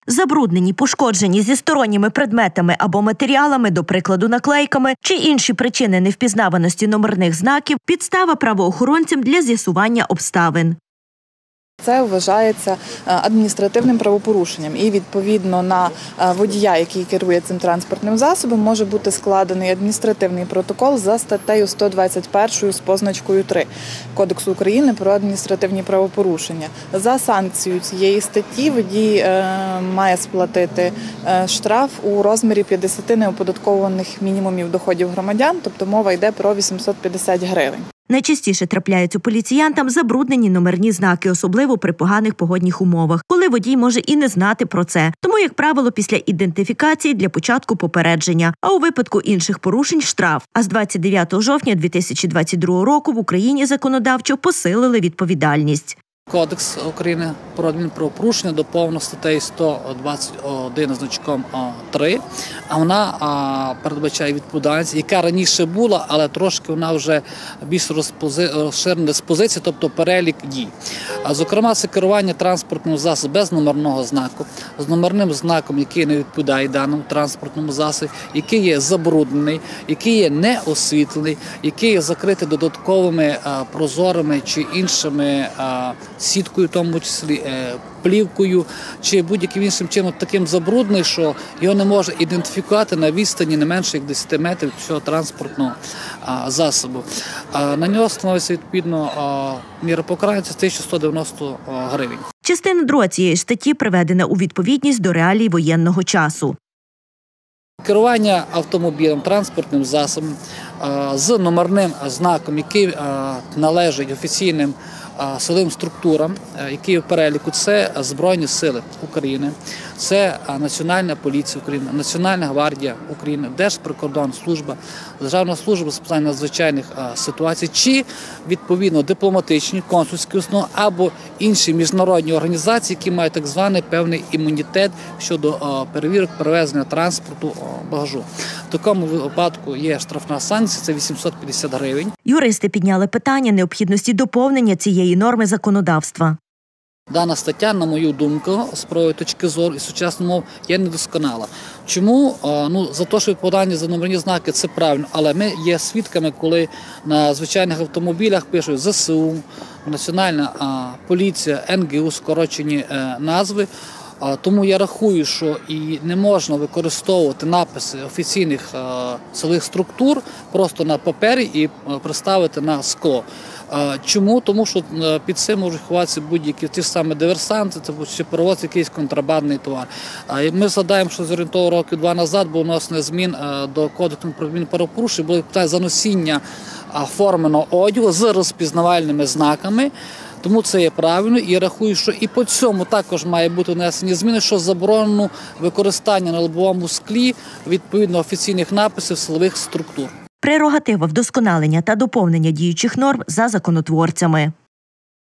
Забруднені, пошкоджені зі сторонніми предметами або матеріалами, до прикладу наклейками, чи інші причини невпізнаваності номерних знаків – підстава правоохоронцям для з'ясування обставин. Це вважається адміністративним правопорушенням і, відповідно, на водія, який керує цим транспортним засобом, може бути складений адміністративний протокол за статтею 121 з позначкою 3 Кодексу України про адміністративні правопорушення. За санкцією цієї статті водій має сплатити штраф у розмірі 50 неоподаткованих мінімумів доходів громадян, тобто мова йде про 850 гривень. Найчастіше трапляють у поліціянтам забруднені номерні знаки, особливо при поганих погодних умовах, коли водій може і не знати про це. Тому, як правило, після ідентифікації для початку попередження, а у випадку інших порушень – штраф. А з 29 жовтня 2022 року в Україні законодавчо посилили відповідальність. Кодекс України про адмінправопорушення доповнено статтею 121 значком 3, а вона передбачає відповідальність, яка раніше була, але трошки вона вже більш розширена диспозиція, тобто перелік дій. Зокрема, це керування транспортним засобом без номерного знаку, з номерним знаком, який не відповідає даному транспортному засобу, який є забруднений, який є неосвітлений, який є закритий додатковими прозорими чи іншими сіткою, в тому числі плівкою, чи будь-яким іншим чином таким забруднений, що його не може ідентифікувати на відстані не менше як 10 метрів від цього транспортного засобу. На нього становиться відповідно міра покарання – 1190 гривень. Частина 2 цієї статті приведена у відповідність до реалій воєнного часу. Керування автомобілем, транспортним засобом з номерним знаком, який належить офіційним силовим структурам, які в переліку – це Збройні сили України, це Національна поліція України, Національна гвардія України, Держприкордонслужба, Державна служба з питань надзвичайних ситуацій, чи, відповідно, дипломатичні, консульські установи або інші міжнародні організації, які мають так званий певний імунітет щодо перевірок перевезення транспорту багажу. В такому випадку є штрафна санкція – це 850 гривень. Юристи підняли питання необхідності доповнення цієї норми законодавства. Дана стаття, на мою думку, з правової точки зору і сучасної мови, є недосконала. Чому? За те, що відповідальність за номерні знаки – це правильно, але ми є свідками, коли на звичайних автомобілях пишуть ЗСУ, Національна поліція, НГУ, скорочені назви. Тому я рахую, що і не можна використовувати написи офіційних силових структур просто на папері і приставити на скло. Чому? Тому що під цим можуть ховатися будь-які ті ж самі диверсанти, чи перевозити якийсь контрабандний товар. Ми згадаємо, що зорієнтовно років 2 назад був внесено змін до Кодексу про адмінправопорушення, було питання за носіння форменого одягу з розпізнавальними знаками. Тому це є правильно і я рахую, що і по цьому також має бути внесені зміни, що заборонено використання на лобовому склі відповідно офіційних написів силових структур. Прерогатива вдосконалення та доповнення діючих норм за законотворцями.